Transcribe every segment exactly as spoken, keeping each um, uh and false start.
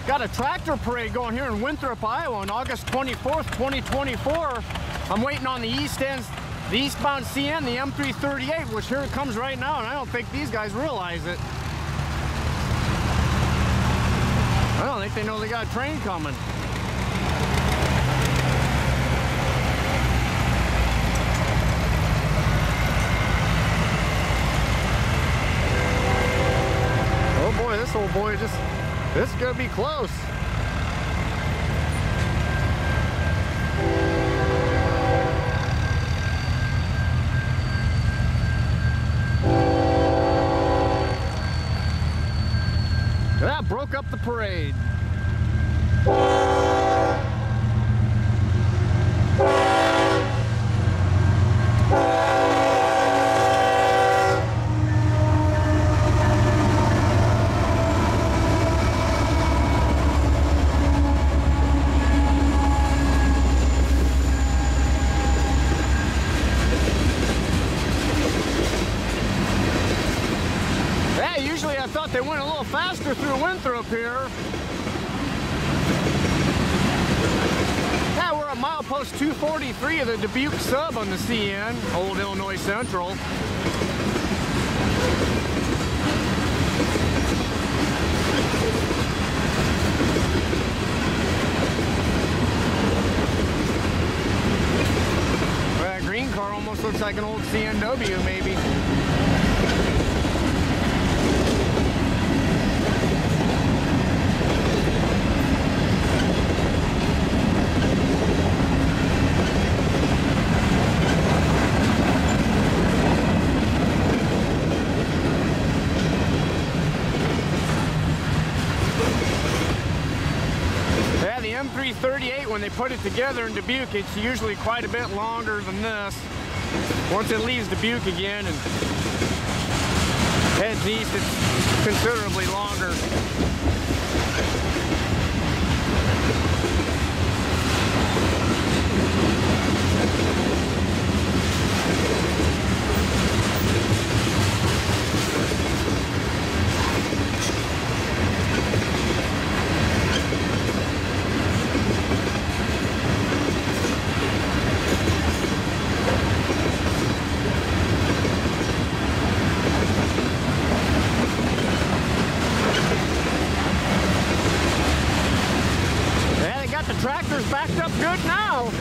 got a tractor parade going here in Winthrop, Iowa on August twenty-fourth, twenty twenty-four. I'm waiting on the east end, the eastbound C N, the M three thirty-eight, which here it comes right now, and I don't think these guys realize it. I don't think they know they got a train coming. Oh boy, this old boy just, this is gonna be close. That broke up the parade. They went a little faster through Winthrop here. Yeah, we're at milepost two forty-three of the Dubuque sub on the C N, Old Illinois Central. That green car almost looks like an old C N W maybe. M three thirty-eight, when they put it together in Dubuque, it's usually quite a bit longer than this. Once it leaves Dubuque again and heads east, it's considerably longer. Tractor's backed up good now.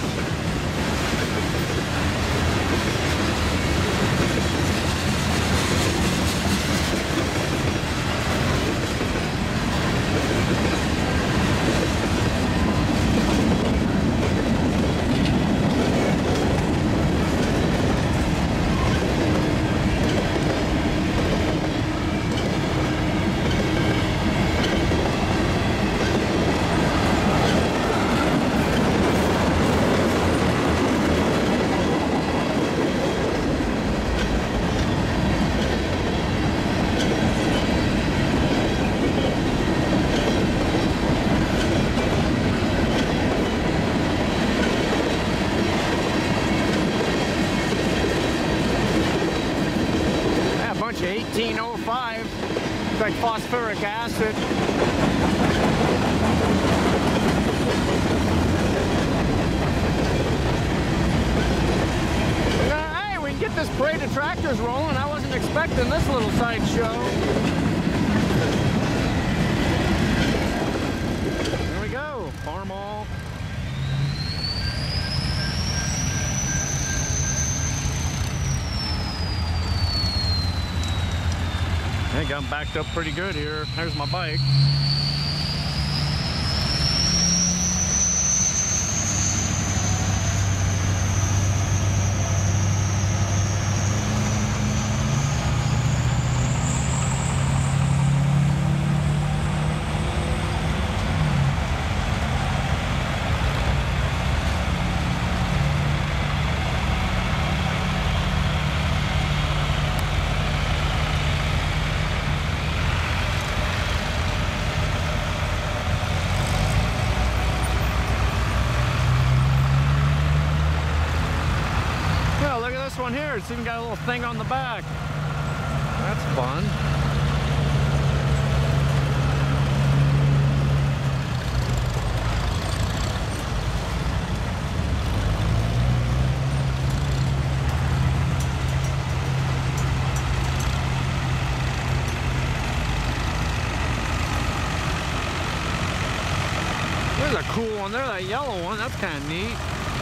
eighteen oh five, it's like phosphoric acid. Uh, hey, we can get this parade of tractors rolling. I wasn't expecting this little sideshow. There we go, farm all. I think I'm backed up pretty good here. There's my bike. This one here, it's even got a little thing on the back. That's fun. There's a cool one there, that yellow one. That's kind of neat.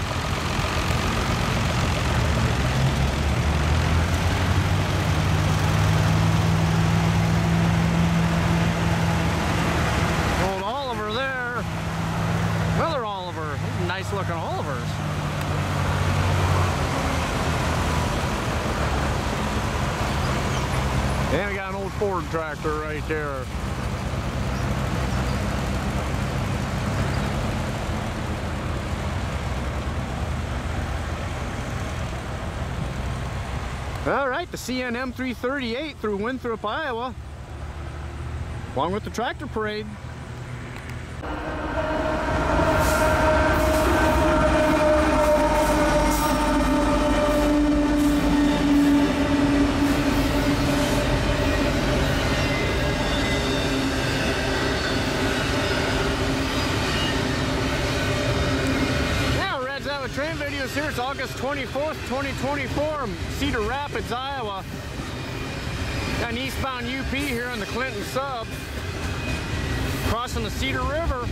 Old Oliver there. Another Oliver. Nice looking Olivers. And we got an old Ford tractor right there. All right, the C N M three thirty-eight through Winthrop, Iowa, along with the tractor parade. Train videos here. It's August twenty-fourth, twenty twenty-four, Cedar Rapids, Iowa. Got an eastbound U P here in the Clinton sub, crossing the Cedar River.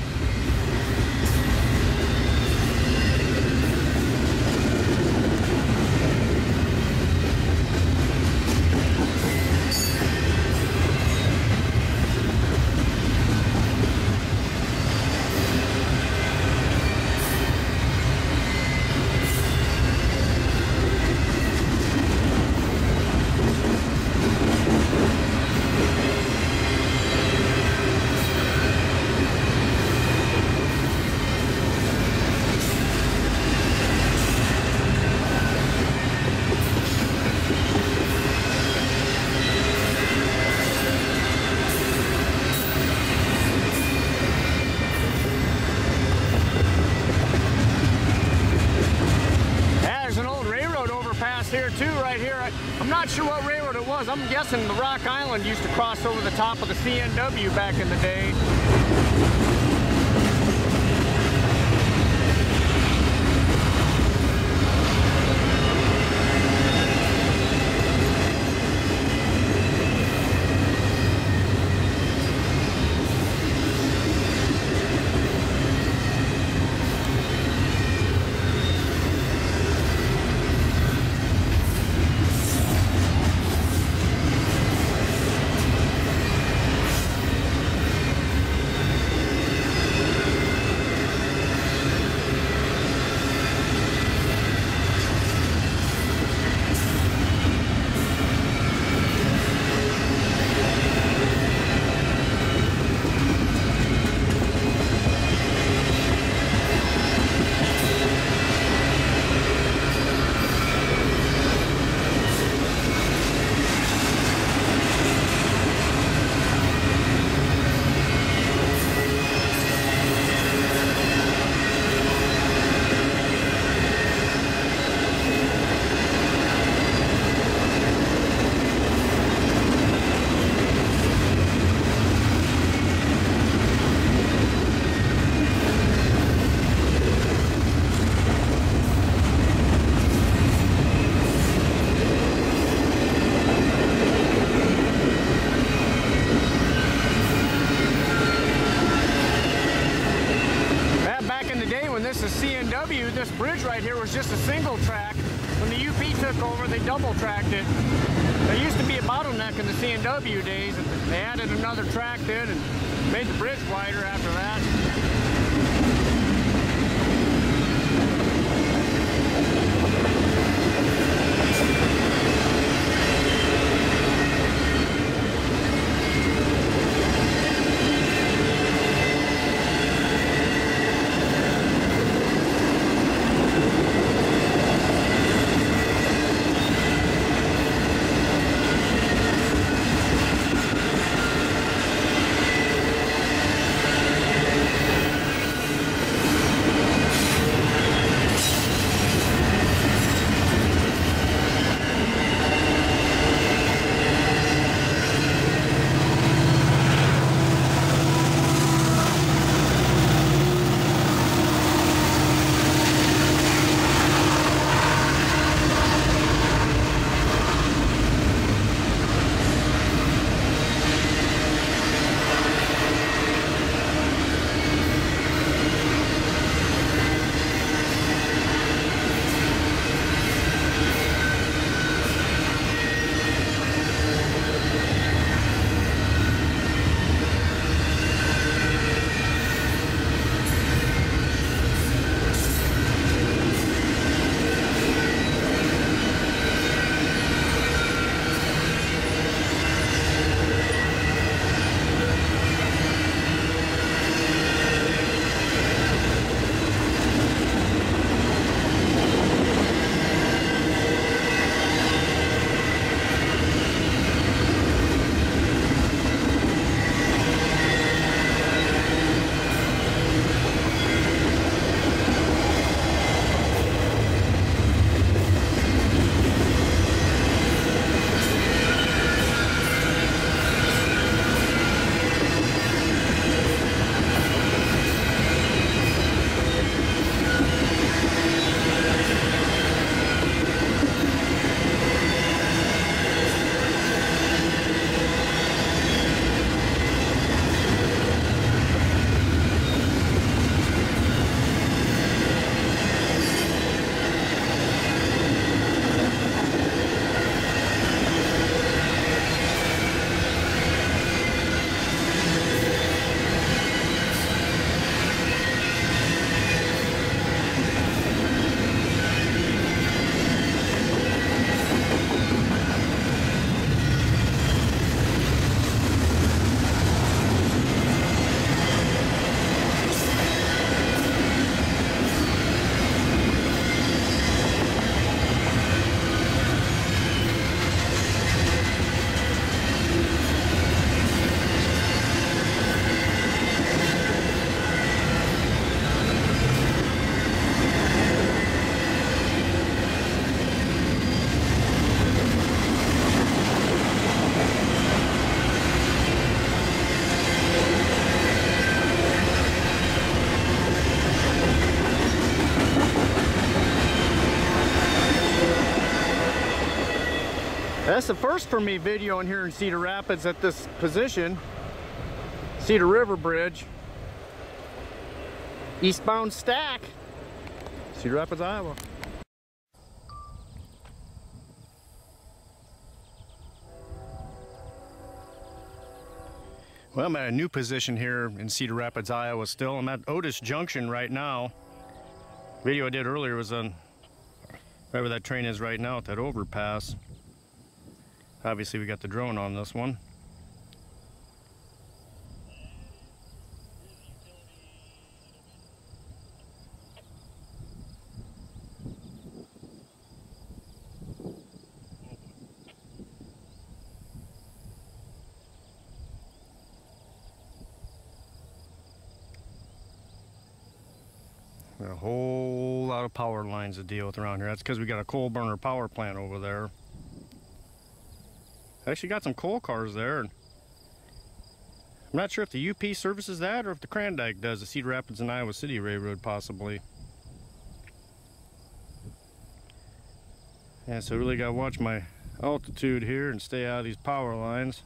Here too, right here. I, I'm not sure what railroad it was. I'm guessing the Rock Island used to cross over the top of the C N W back in the day. This bridge right here was just a single track. When the U P took over, they double tracked it. There used to be a bottleneck in the C N W days. They added another track then and made the bridge wider after that. That's the first for me videoing here in Cedar Rapids at this position. Cedar River Bridge. Eastbound stack. Cedar Rapids, Iowa. Well, I'm at a new position here in Cedar Rapids, Iowa still. I'm at Otis Junction right now. Video I did earlier was on right where that train is right now at that overpass. Obviously we got the drone on this one. A whole lot of power lines to deal with around here. That's because we got a coal burner power plant over there. Actually got some coal cars there. I'm not sure if the U P services that or if the CRANDIC does, the Cedar Rapids and Iowa City Railroad possibly. Yeah, so I really got to watch my altitude here and stay out of these power lines.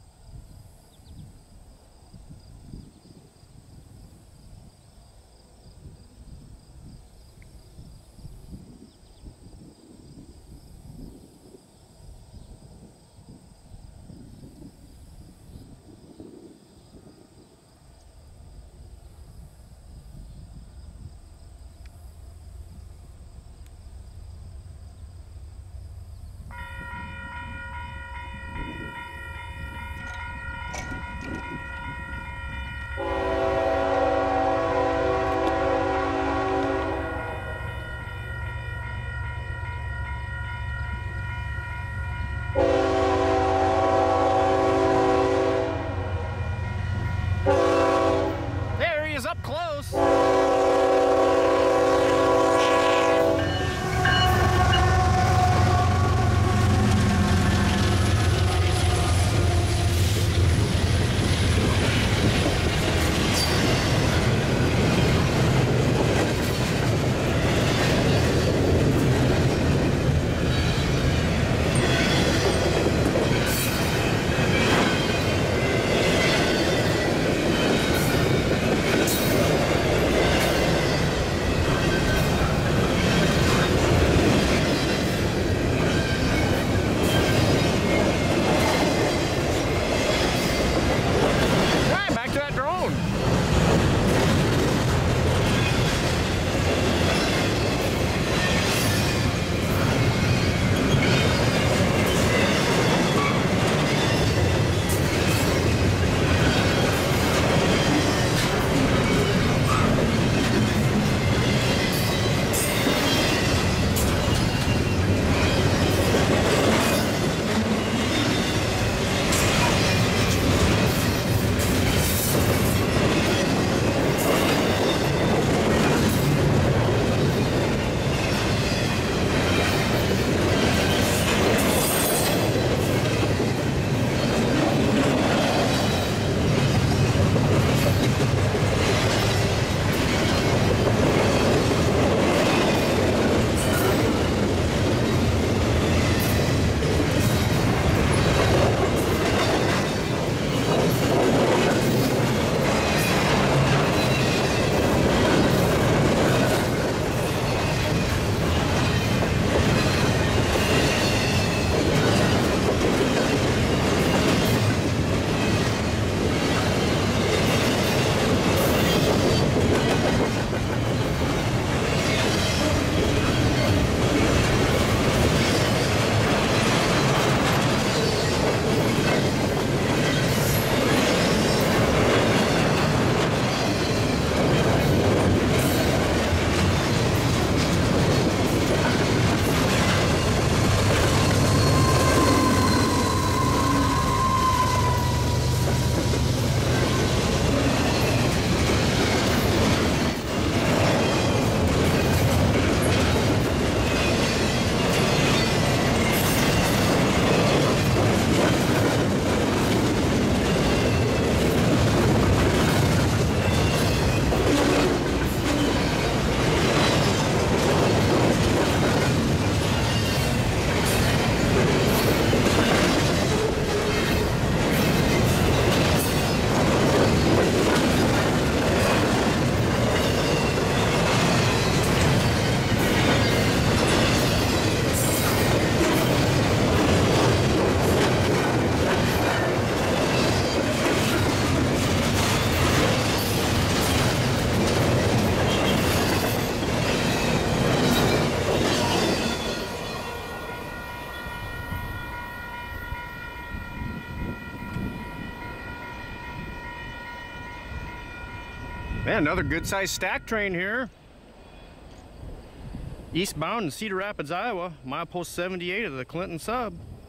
Man, another good-sized stack train here. Eastbound in Cedar Rapids, Iowa, milepost seventy-eight of the Clinton sub.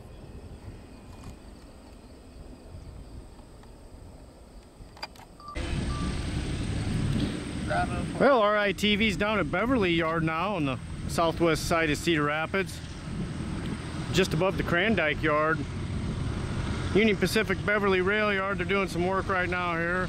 Well, our I T V's down at Beverly Yard now on the southwest side of Cedar Rapids, just above the CRANDIC Yard. Union Pacific Beverly Railyard, they're doing some work right now here.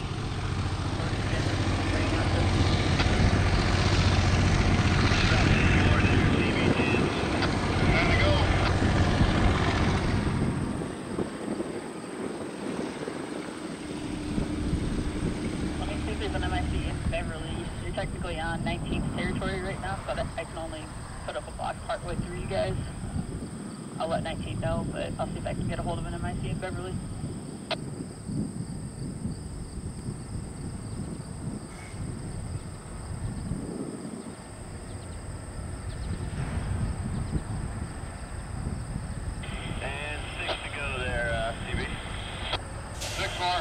Technically on nineteenth territory right now, so that I can only put up a block partway through you guys. I'll let nineteen know, but I'll see if I can get a hold of an M I C in Beverly. And six to go there, uh, C B. Six more.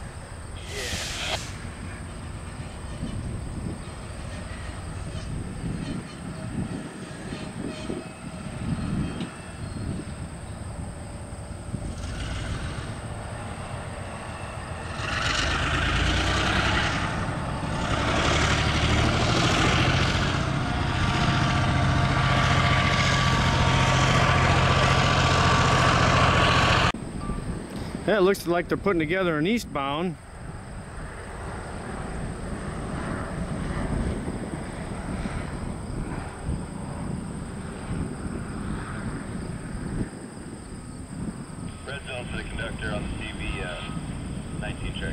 Yeah, it looks like they're putting together an eastbound. Red zone for the conductor on the C V uh, nineteen track.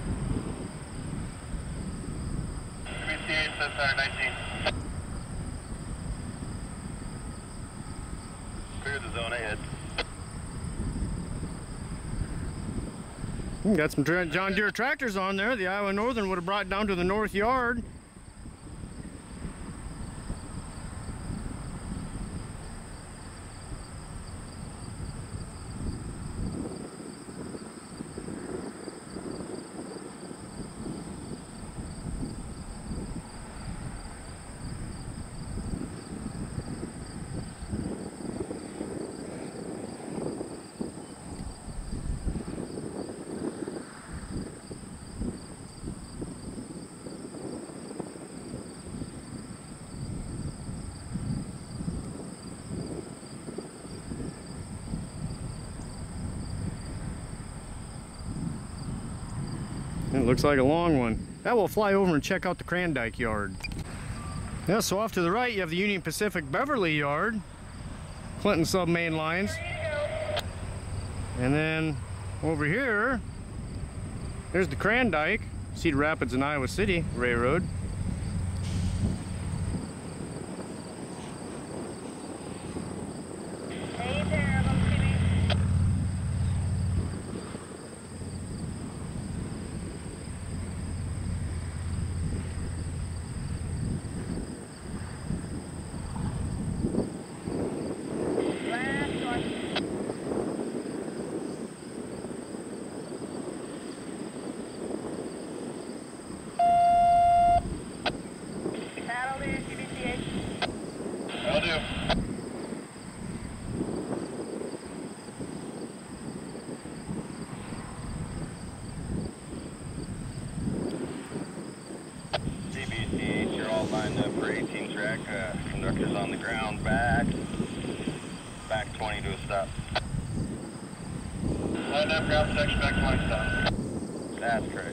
C B eight, Cesar nineteen. Clear the zone ahead. Got some John Deere tractors on there. The Iowa Northern would have brought down to the north yard. It looks like a long one. That will fly over and check out the CRANDIC Yard. Yeah, so off to the right you have the Union Pacific Beverly Yard, Clinton sub main lines. And then over here, there's the CRANDIC, Cedar Rapids and Iowa City Railroad. Hey there, I'm kidding. Will do. C B C H, you're all lined up for eighteen track. Uh, conductor's on the ground, back. Back twenty to a stop. Lined up, ground section, back twenty stop. That's correct.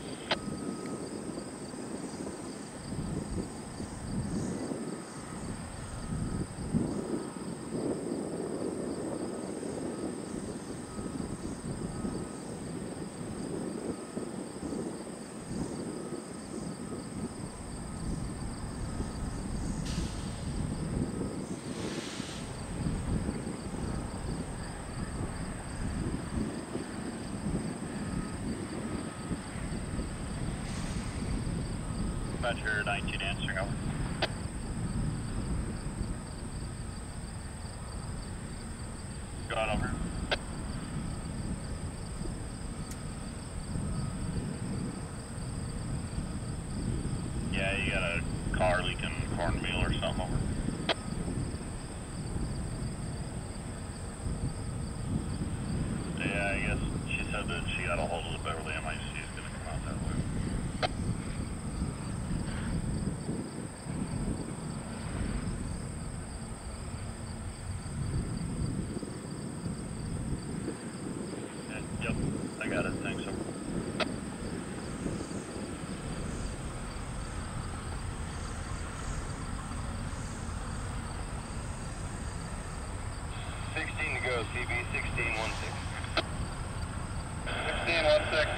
Roger, nineteen answering over. Gone over. got a hold of the Beverly M I C. It's going to come out that way. Yep, I got it. Thanks. sixteen to go, C B sixteen one six. sixteen one six.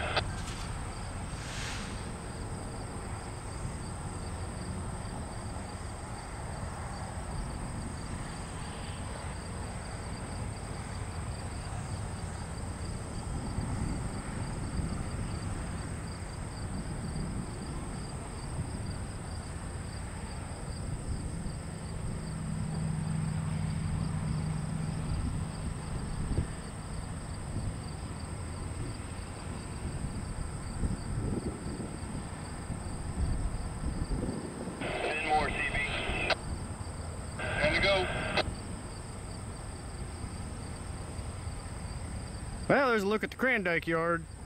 Well, there's a look at the CRANDIC Yard.